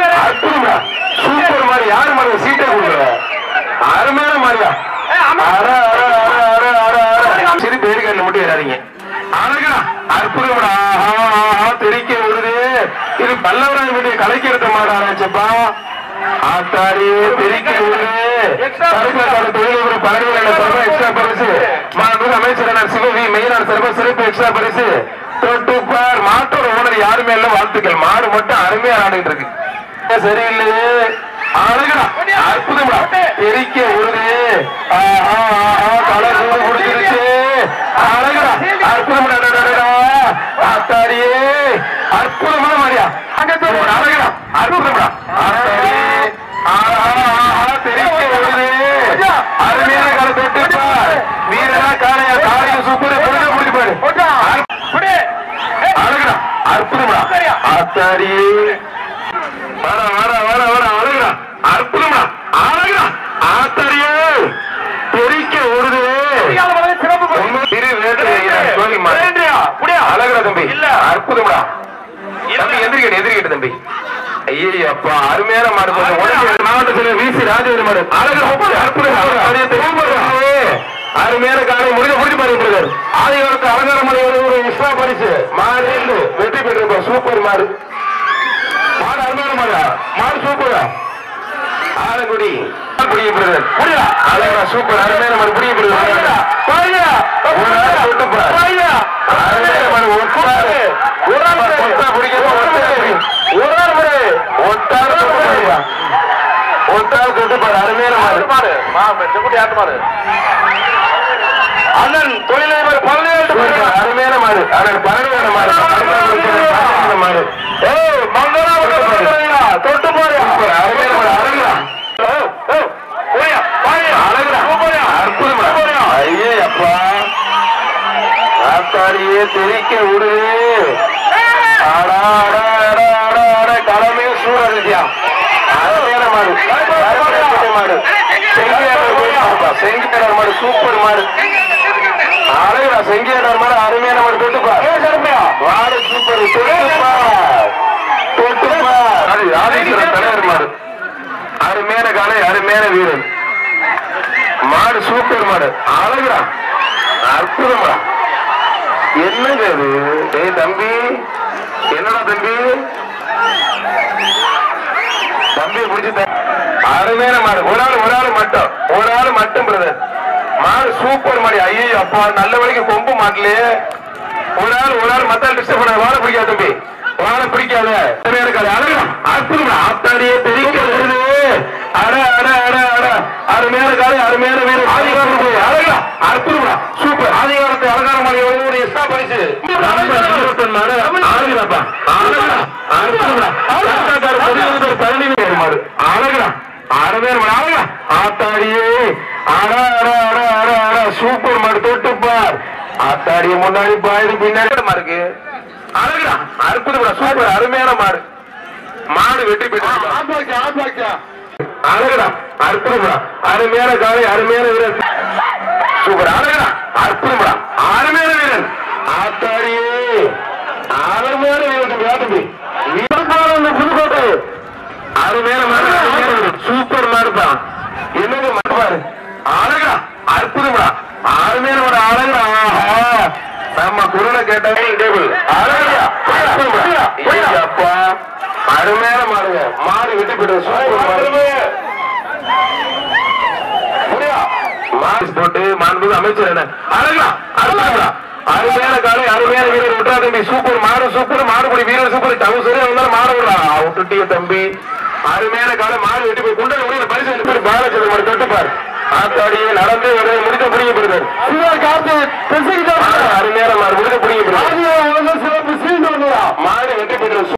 அற்புதமா சூப்பர் மாதிரி யாரு மாதிரி சீட்டை கொடுக்குற அருமையான மாதிரியா சரி பேருக்காரில் மட்டும் ஏறாதீங்க அழகா அற்புதமா தெரிக்க விடுது இது பல்லவராஜ் வீட்டு கலைக்கிறத மாட ஆரம்பிச்சப்பா ஆத்தாரி தெரிக்க விடுது தொழில் பரவாயில்ல எக்ஸ்ட்ரா பரிசு அமைச்சர் சிவவி மெயினான சிறப்பு எக்ஸ்ட்ரா பரிசு தொட்டுப்பார் மாட்டோட ஓனர் யாருமே இல்ல வாழ்த்துக்கள் மாடு மட்டும் அருமையா ஆடிட்டு இருக்கு சரியில்லையே அழகா அற்புதமா தெரிக்க விடுது கலர் கொடுத்துருச்சு அழகா அற்புதமா ஆத்தாரியே அற்புதமான மாதிரியா அழகா அற்புதமா தெரிக்க விடுது அருமையான கால தொட்டுப்பார் வீரனா காலையா காலைய சூப்பர் பிடிச்சு பாரு அழகா அற்புதமா ஆத்தாரியே வர வர வர வர அழகா அற்புதமா அழகா ஆத்தாரியே தெரிக்க விடுது அழகா தம்பி அற்புதமா தம்பி எதிர்கிட்ட தம்பி ஐயப்பா அருமையான மாடு மாவட்டத்தில் வீசி ராஜேந்திர மாடு அருமையான காலை முடிஞ்சு பாருங்க ஆதிகாலத்து அலங்கார மாடு ஒரு எக்ஸ்ட்ரா பரிசு மாடு வெற்றி பெற்றிருப்போம் சூப்பர் மாடு மாடு அருமையான மாடா மாடு சூப்பரா ஆலங்குடி அழகா சூப்பர் அருமையான மாடு அண்ணன் தொழிலதிபர் அருமையான மாடு அண்ணன் பரவாயில்ல மாடு தொட்டு போற அருமையான மாடு ஐயப்பா ஆத்தாரியே தெரிக்க விடு கடமே சூழலியா அருமையான மாடு மாடு செங்கியார் மாடு சூப்பர் மாடு அழகா செங்கியார் மாடு அருமையான மாடு தொட்டுப்பா மாடு சூப்பர் தொட்டுப்பா தலைவர் மாடு அருமையான காலை அருமையான வீரன் மாடு சூப்பர் மாடு அழகுடா அற்புதமா என்னங்க அது ஏய் தம்பி என்னடா தம்பி தம்பி பிடிச்சு அருமையான மாடு ஒரு ஆள் மட்டும் பிரதர் மாடு சூப்பர் மாடி ஐயோ அப்பா நல்ல வழிக்கு கொம்பு மாட்டலையே ஒரு ஆள் மத்த டிஸ்டர்ப் பண்ண வாழை பிடிக்காது தம்பி வாழை பிடிக்காத இருக்காது அழகா அற்புதமா ஆத்தாடியே தெரிவிக்க வருது அருமையான காலை அருமையான வீரர் ஆதிகாரம் அழகா அற்புதமா சூப்பர் ஆதிகாரத்தை அலங்கார மாடி ஒரு எக்ஸ்ட்ரா பரிசு மாடு அழகா அருமையான மாடு அழகா ஆத்தாடியே சூப்பர் மாடு தொட்டுப்பார் ஆத்தாடிய முன்னாடி பாயுது பின்னாடி இருக்கு அழகா அற்புதமா சூப்பர் அருமையான மாடு மாடு வெற்றி பெற்று அழகா அற்புதமா அருமையான காலை அருமையான வீரர் சூப்பர் அழகா அற்புதமா அருமையான வீரன் ஆத்தாடியே அருமையான வீரன் புதுக்கோட்டை அருமையான மாடு சூப்பர் மாடுப்பா என்னது மாடு அழகா அற்புதமா அருமையான மாடு அழகா நம்ம குரலை கேட்டாங்க டேபிள் அழகா அப்பா அருமையான மாடுங்க மாடு வெட்டி போட்டு போட்டு மாண்பு அமைச்சர் என்ன அழகா அருமையா அருமையான காலை அருமையான வீரர் விட்டா தம்பி சூப்பர் மாடுபடி வீரர் சூப்பர் தவசரே வந்தாலும் மாடு விடுறா விட்டுட்டிய தம்பி அருமையான காலை மாடு வெட்டி போய் குண்டல முடியல பரிசு பாலச்சந்திர மாடு தொட்டுப்பார் ஆத்தாடியே நடந்து முடிக்க புரியப்படுது அருமையான மாடு முடிக்க புரியப்படுது மாடு வெட்டி போட்டு